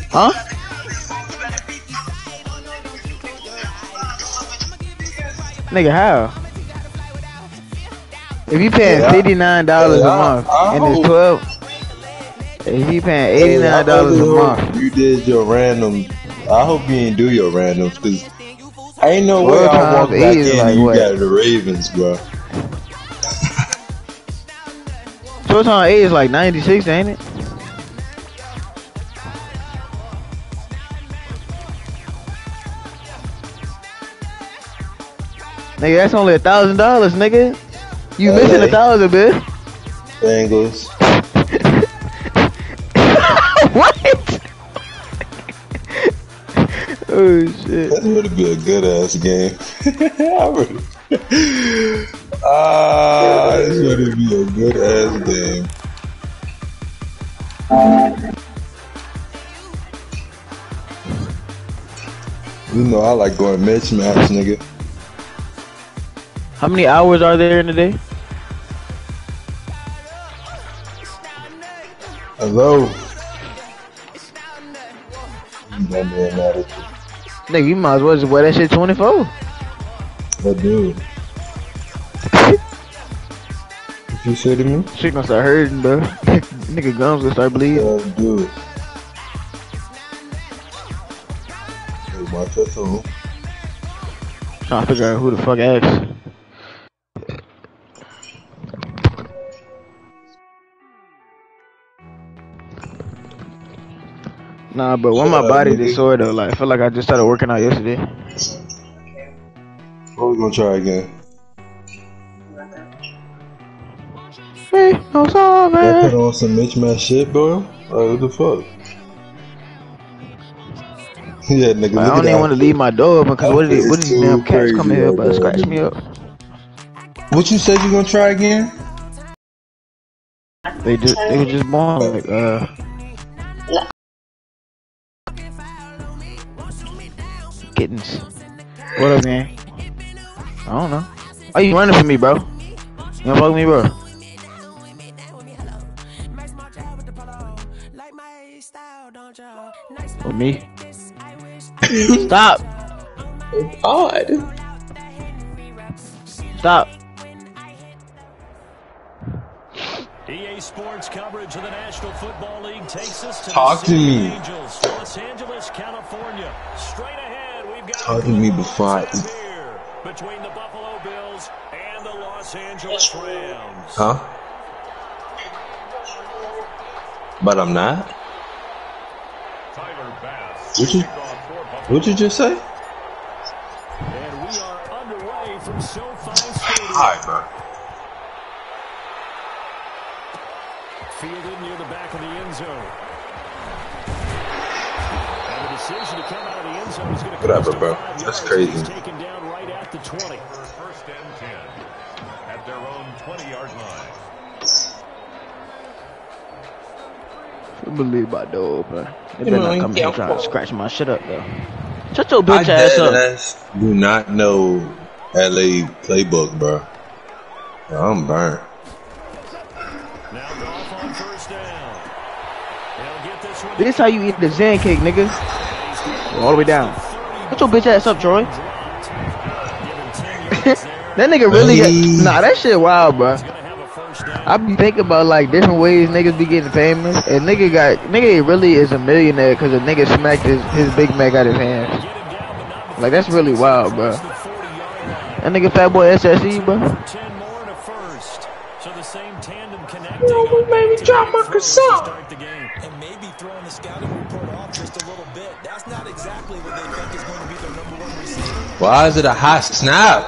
Huh? Nigga, how? If you paying $59 a month and it's 12, if you paying $89 a month, you did your random. I hope you ain't do your randoms, cause ain't no way 12 I walk times 8 back is in like and you what? got the Ravens, bro. 12 times 8 is like 96, ain't it? Nigga, that's only $1,000, nigga. You missing 1,000, bitch. Bengals. What? Oh shit. That would be a good ass game. This would be a good ass game. You know I like going mismatch, nigga. How many hours are there in a day? Hello. Nigga, you might as well just wear that shit 24. I do. What you say to me? Shit gonna start hurting, bro. Nigga gums gonna start bleeding. I do. My tattoo. Trying to figure out who the fuck asked. Nah, but when my body this sore though, like I feel like I just started working out yesterday. What we gonna try again? Hey, no song, man. I put on some mismatch shit, bro. Like, what the fuck? Yeah, nigga. I don't even want to leave my door open because what is these damn cats coming here but scratch me up? What you said you gonna try again? They were just born like kittens. What up, man? I don't know. Why you running from me, bro? You don't fuck with me, bro? With me? Stop! Odd. Stop! EA Sports coverage of the National Football League takes us to Talk to me. Angels, Los Angeles, California. Straight ahead, we've got Talk to me before I eat. between the Buffalo Bills and the Los Angeles Rams. Huh? But I'm not. What'd you just say? And we are underway from SoFi Stadium. Alright, bro. Fielded near the back of the end zone. And the decision to come out of the end zone is going to Whatever, bro. That's crazy. He's taken down right at the 20. First and 10 at their own 20-yard line. I believe my door open. They better not come here trying to scratch my shit up though. Shut your bitch ass up. Do not know LA playbook, bro. I'm burnt. Now Goff on first down. They'll get this one. This how you eat the Zen cake, nigga. All the way down. Shut your bitch ass up, Troy. That nigga really nah, that shit wild, bro. I be thinking about like different ways niggas be getting famous, and nigga really is a millionaire because a nigga smacked his Big Mac out his hands. Like that's really wild, bro. That nigga Fat Boy SSE, bro. 10 more and a first. So the same tandem connecting. Oh, maybe drop my croissant. And maybe throwing the scouting report off just a little bit. That's not exactly what they think is going to be their number one receiver. Why is it a hot snap?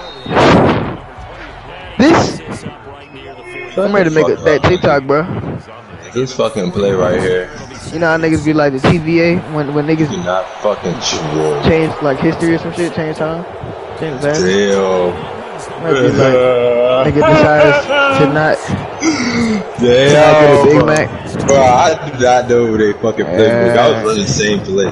This. I'm ready to make that TikTok, bro. This fucking play right here. You know how niggas be like the TVA when niggas Do not fucking troll. change like history or some shit, change time, change the past. Damn. Might be like nigga decides to not get Damn. a Big Mac. Bro, I do not know they fucking playbook. I was running the same play.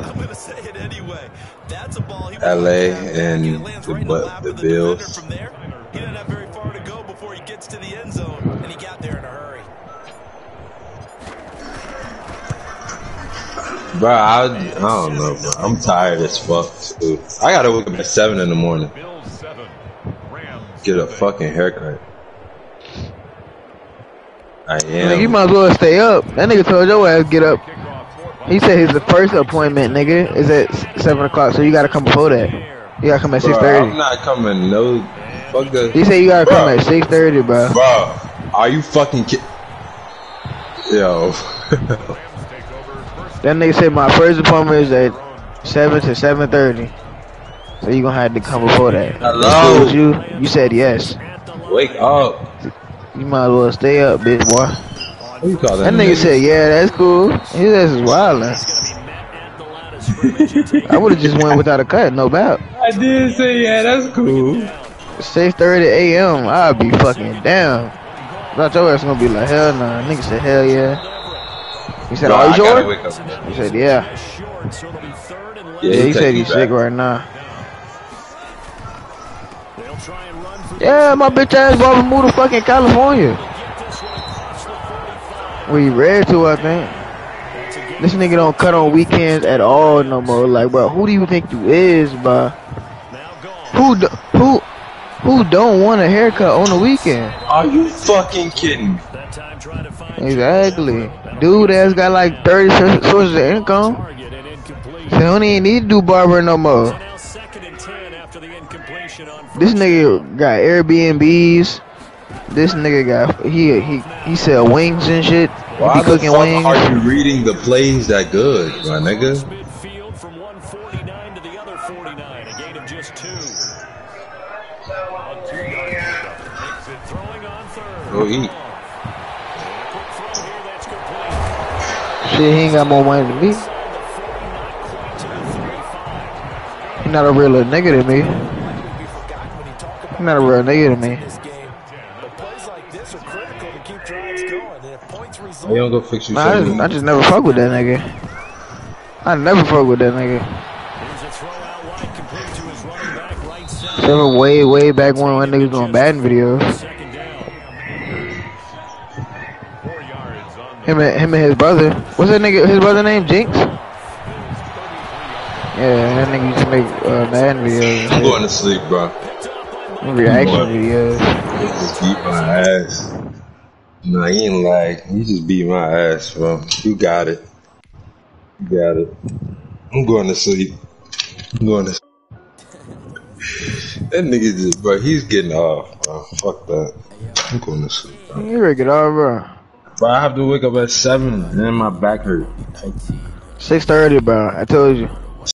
LA and the Bills. From there, he didn't have very far to go before he gets to the end zone, and he got there in a hurry. Bro, I don't know, bro. I'm tired as fuck, dude. I gotta wake up at 7 in the morning. Get a fucking haircut. I am. Nigga, you might as well stay up. That nigga told your ass get up. He said his first appointment, nigga, is at 7 o'clock, so you gotta come before that. You gotta come at 6:30. I'm not coming, no. Fuck that. He said you gotta come at 6:30, bro. Bro, are you fucking Yo. That nigga said my first appointment is at 7 to 7:30. So you gonna have to come before that. Hello. You said yes. Wake up. You might as well stay up, bitch boy. What you call that? That nigga said, yeah, that's cool. His ass is wildin'. I would've just went without a cut, no doubt. I did say, yeah, that's cool. 6:30 a.m. I'll be fucking down. Thought your ass gonna be like, hell nah. Nigga said, hell yeah. He said, are you sure? He said, yeah. Yeah, he said he's sick right now. Yeah, my bitch ass Bobby moved to fucking California. We ready to, I think. This nigga don't cut on weekends at all no more. Like, bro, who do you think you is, bro? Who don't want a haircut on the weekend? Are you fucking kidding me? Exactly. Dude that's got like 30 sources of income. So he don't even need to do barber no more. This nigga got Airbnbs. This nigga got he sell wings and shit. Why He be cooking wings. Are you reading the plays that good, my nigga? Go eat. Shit, he ain't got more money than me. He not a real nigga than me. He not a real nigga to me. You don't go fix your I just never fuck with that nigga. I never fuck with that nigga. Except way back when niggas doing Madden videos. Him and his brother. What's that nigga? His brother name? Jinx? Yeah, that nigga used to make Madden videos. I'm going to sleep, bro. Reaction videos. He just beat my ass. No, he ain't like. He just beat my ass, bro. You got it. You got it. I'm going to sleep. I'm going to sleep. That nigga just, bro, he's getting off, bro. Fuck that. I'm going to sleep, bro. You ready to get off, bro? Bro, I have to wake up at 7 and then my back hurt. 6:30, bro. I told you.